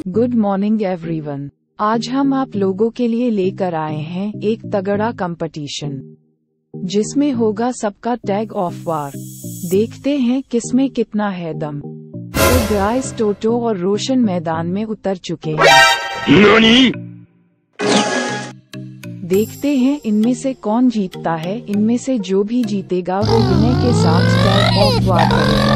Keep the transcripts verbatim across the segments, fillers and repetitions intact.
Good morning everyone. आज हम आप लोगों के लिए लेकर आए हैं एक तगड़ा कंपटीशन जिसमें होगा सबका टैग ऑफ वार। देखते हैं किसमें कितना है दम। तो गाइस, टोटो और रोशन मैदान में उतर चुके हैं। नानी? देखते हैं इनमें से कौन जीतता है। इनमें से जो भी जीतेगा वो विनय के साथ टैग ऑफ वार करेगा।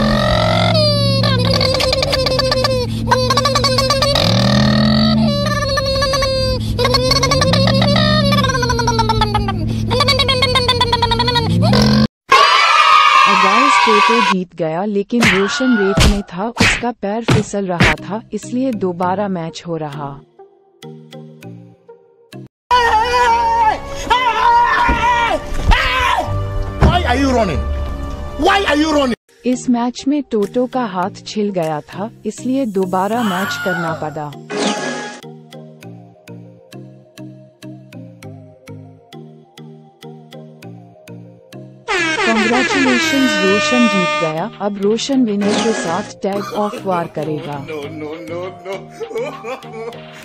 गाइस, टोटो जीत गया, लेकिन रोशन रेत में था, उसका पैर फिसल रहा था, इसलिए दोबारा मैच हो रहा। Why are you running? Why are you running? इस मैच में टोटो का हाथ छिल गया था, इसलिए दोबारा मैच करना पड़ा। Congratulations, रोशन जीत गया। अब रोशन विनय के साथ टैग ऑफ वार करेगा। No, no, no, no.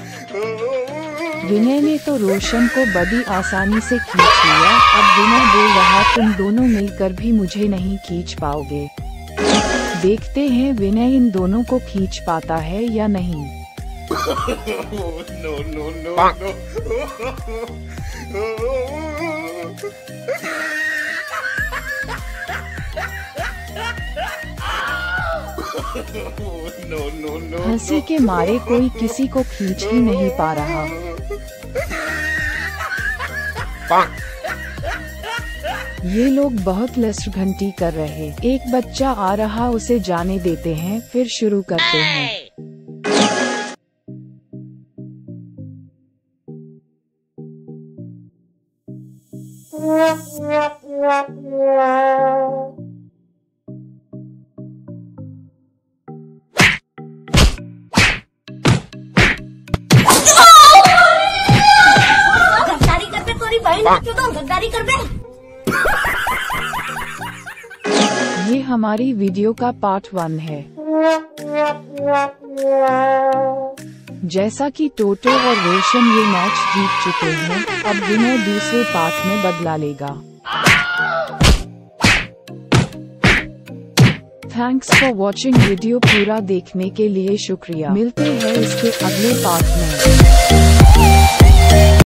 विनय ने तो रोशन को बड़ी आसानी से खींच लिया। अब विनय बोल रहा, तुम दोनों मिलकर भी मुझे नहीं खींच पाओगे। देखते हैं विनय इन दोनों को खींच पाता है या नहीं। No, no, no, no. हंसी के मारे कोई किसी को खींच ही नहीं पा रहा। ये लोग बहुत लस्ट घंटी कर रहे। एक बच्चा आ रहा, उसे जाने देते हैं, फिर शुरू करते हैं। गद्दारी कर दे। ये हमारी वीडियो का पार्ट वन है। जैसा कि टोटो और रोशन ये मैच जीत चुके हैं, अब विनय दूसरे पार्ट में बदला लेगा। Thanks for watching video. पूरा देखने के लिए शुक्रिया। मिलते हैं इसके अगले पार्ट में।